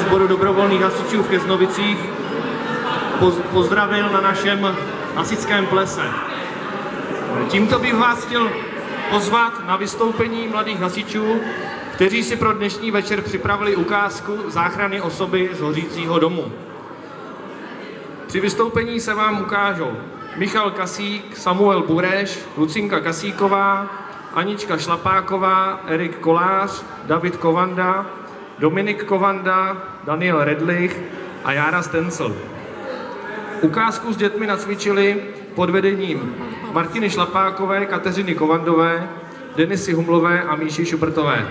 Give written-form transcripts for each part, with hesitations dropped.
sboru dobrovolných hasičů v Kiznovicích pozdravil na našem hasičském plese. Tímto bych vás chtěl pozvat na vystoupení mladých hasičů, kteří si pro dnešní večer připravili ukázku záchrany osoby z hořícího domu. Při vystoupení se vám ukážou Michal Kasík, Samuel Bureš, Lucinka Kasíková, Anička Šlapáková, Erik Kolář, David Kovanda, Dominik Kovanda, Daniel Redlich a Jára Stencel. Ukázku s dětmi nacvičili pod vedením Martiny Šlapákové, Kateřiny Kovandové, Denisy Humlové a Míši Šubrtové.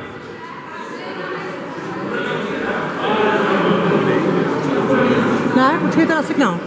Ne, počkejte na signál.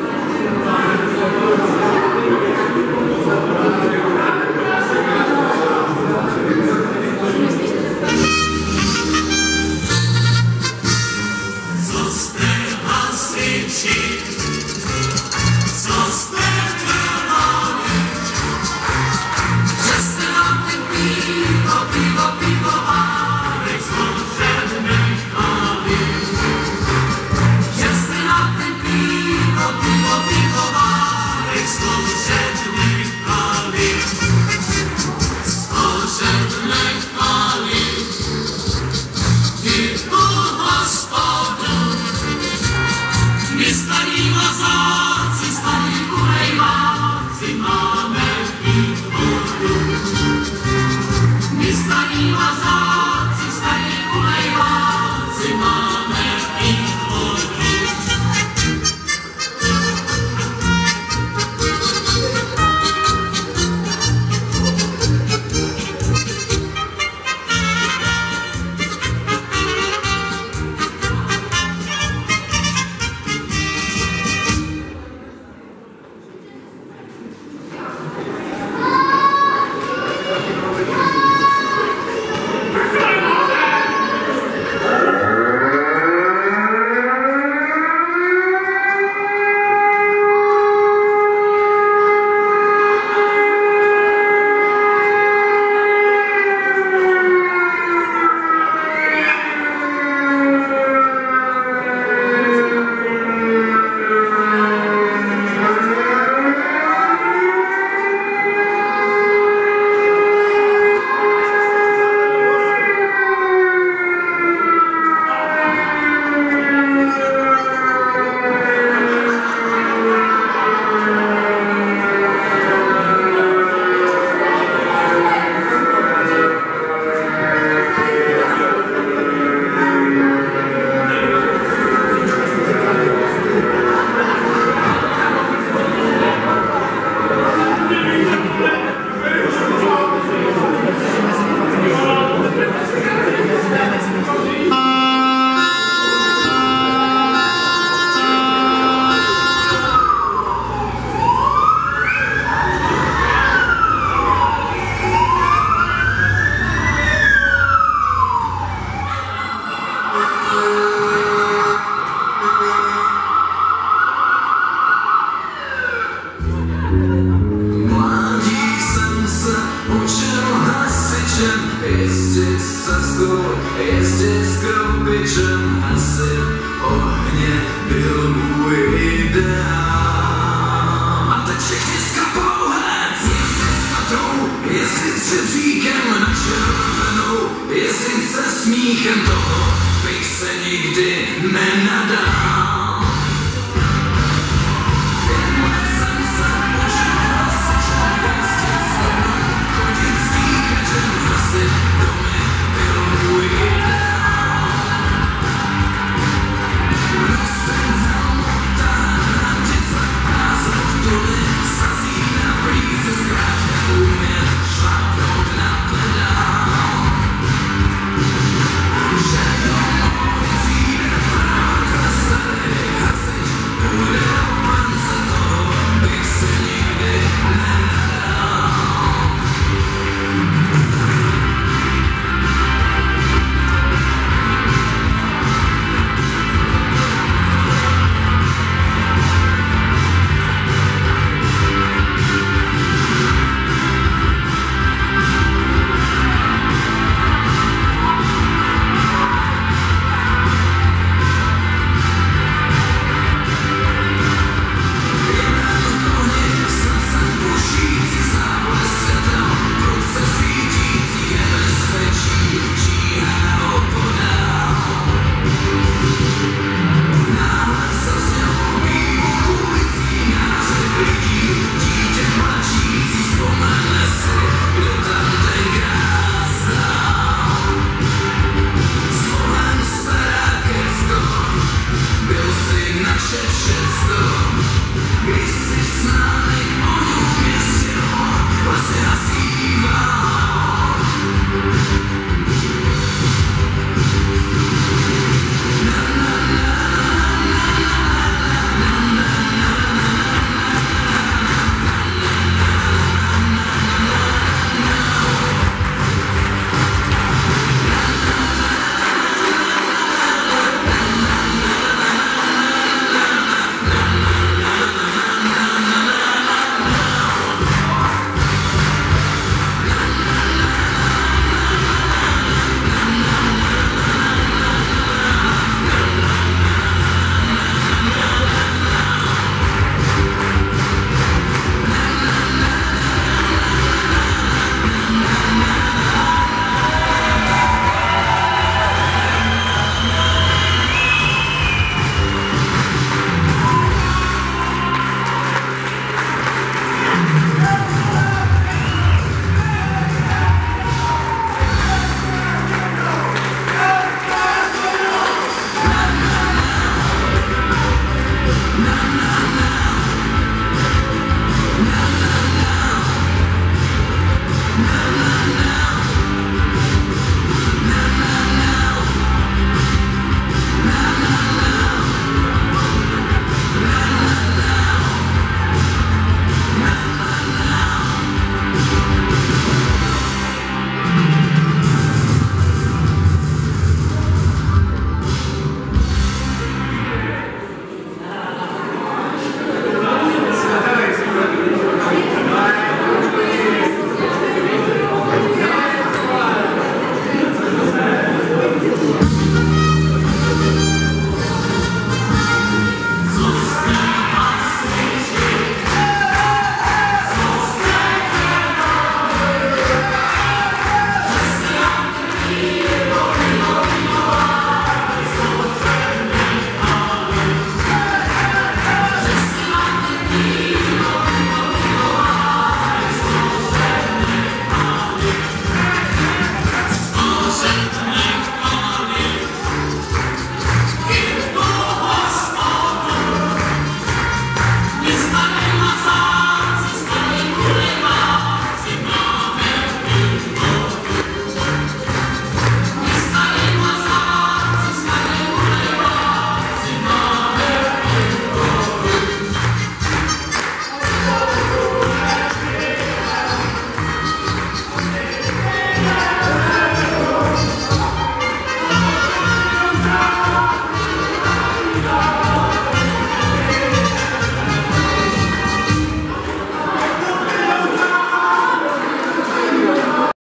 Jezdit s kroupičem hasit ohně byl můj ideál. A teď všichni skapou hned, jezdit s chatou, jezdit s řebříkem na červenou, jezdit se smíchem, toho bych se nikdy nenadal.